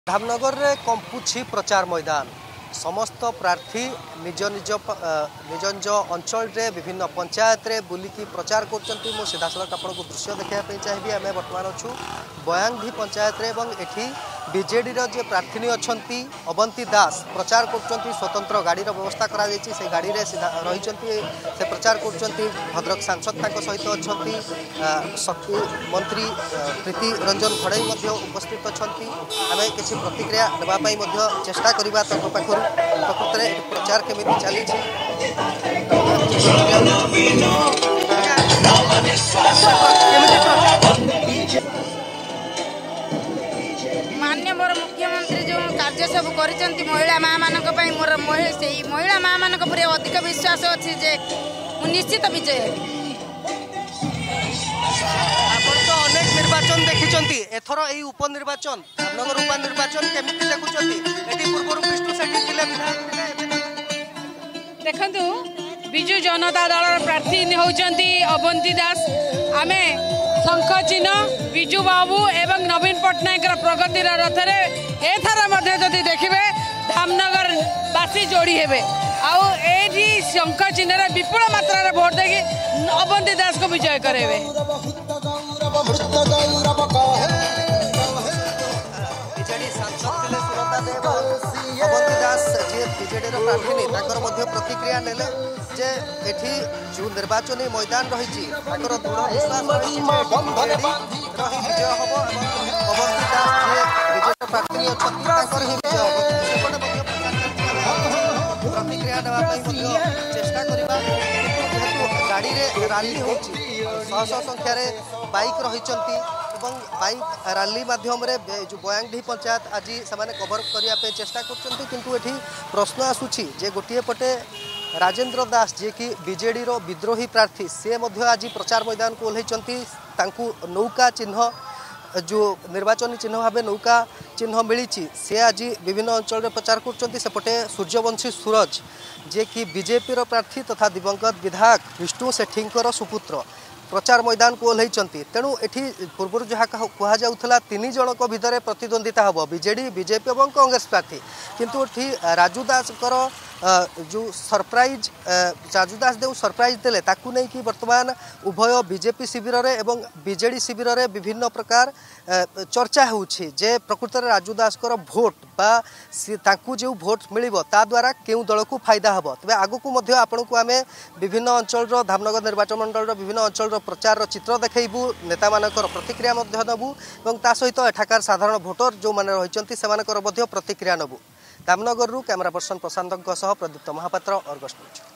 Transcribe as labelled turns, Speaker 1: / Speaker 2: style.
Speaker 1: धामनगर रे कंपुछि प्रचार मैदान समस्त प्रार्थी निज निज निज निज अंचल रे विभिन्न पंचायत रे बुलिकी प्रचार करछंती। मो सीधा सलख आपन को दृश्य देखिया पे चाहिए। आमे वर्तमान अछु बयांगधी पंचायत रे एवं एठी बीजेडी रो जे प्रार्थी अछंती अवंती दास प्रचार करछंती। स्वतंत्र गाड़ी रो व्यवस्था करा जायछि। से गाड़ी रे सीधा रहिछंती से प्रचार करछंती। भद्रक सांसद ताको सहित अछंती शक्ति मंत्री प्रीति रंजन खड़ाई मध्य उपस्थित अछंती। आमे किछि प्रतिक्रिया देबा पई मध्य चेष्टा करिबा तक पाखरु प्रकृत रे प्रचार केमिति चली छी।
Speaker 2: मान्य मोर मुख्यमंत्री जो कार्य सब करिसंती महिला मां मानक पई मोर महिला मां मानक पर अधिक विश्वास अछि जे निश्चित विजय हेबी।
Speaker 1: आपण तो अनेक निर्वाचन देखिचंती एथर एई उपनिर्वाचन धामनगर उपनिर्वाचन केमिति देखुचंती। एटी पूर्वरु विष्णु सेठी थिले विधायक
Speaker 3: देखंतु बिजु जनता दल प्रार्थी होउचंती अवंती दास। आमे शंख चिन्ह बिजु बाबू एवं नवीन पट्टनायक प्रगतिर रथ रे एथर मध्य जदि देखिबे धामनगर बासी जोड़ी हेबे आउ एठी शंख चिन्ह रे विपुल मात्रा रे वोट देकी अवंती दास को विजय करेबे।
Speaker 1: बीजेडी सांसद थिले सुरता देव अवंती दास जे बीजेडी रो प्रार्थी नै ताकर मध्य प्रतिक्रिया नेले जे एठी जो निर्वाचनी मैदान रहिछि ताकर दृढ़ विश्वास रहिछि जे बीजेडी रही विजय हबो एवं अवंती दास जे बीजेडी प्रार्थी अछथि ताकर ही विजय हबो। सेपटे मध्य प्रतिक्रिया देबा पई मध्य चेष्टा करिबा। जेहेतु गाड़ी रे रैली होछि शह शह संख्या रे बाइक रहिचंती एवं बाइक रैली माध्यम रे जो बयांगधी पंचायत आज से कवर करने चेष्टा करछंती। किंतु एठी प्रश्न आसुछि जे गोटिए पटे राजेंद्र दास जे कि बीजेडी रो विद्रोही प्रार्थी से मध्य आज प्रचार मैदान को ओह्लैचंती। तांकू नौका चिन्ह जो निर्वाचन चिन्ह भाव नौका चिन्ह मिली से आज विभिन्न अंचल प्रचार करछंती। सेपटे सूर्यवंशी सूरज जे कि बीजेपी रो प्रार्थी तथा दिवंगत विधायक विष्णु सेठींकर सुपुत्र प्रचार मैदान को ओह्लैचंती। तेणु एठी पूर्व जहाँ कह जाउथला तीन जनक भितर प्रतिद्वंदिता हम बीजेडी बीजेपी और कांग्रेस प्रार्थी। किंतु एठी राजू दास जो सरप्राइज राजू दास जो सरप्राइज देले ताकू नहीं कि वर्तमान उभय बीजेपी शिविर रे एवं बीजेडी शिविर रे विभिन्न प्रकार चर्चा होउछि जे प्रकृत रे राजू दास भोट बा ताकू जो भोट मिलिबो ता द्वारा केउ दल को फायदा हबो। तबे आगु को मध्य आपन को आमे विभिन्न अंचल रो धामनगर निर्वाचन मंडल रो विभिन्न अंचल रो प्रचार चित्र देखैबू नेता मानकर प्रतिक्रिया मध्य नबू एवं ता सहित एठाकार साधारण भोटर जो माने रहिचंती सेमानकर मध्य प्रतिक्रिया नबू। धामनगर कैमरा पर्सन प्रशांत सह प्रदीप्त महापात्र अर्गस न्यूज।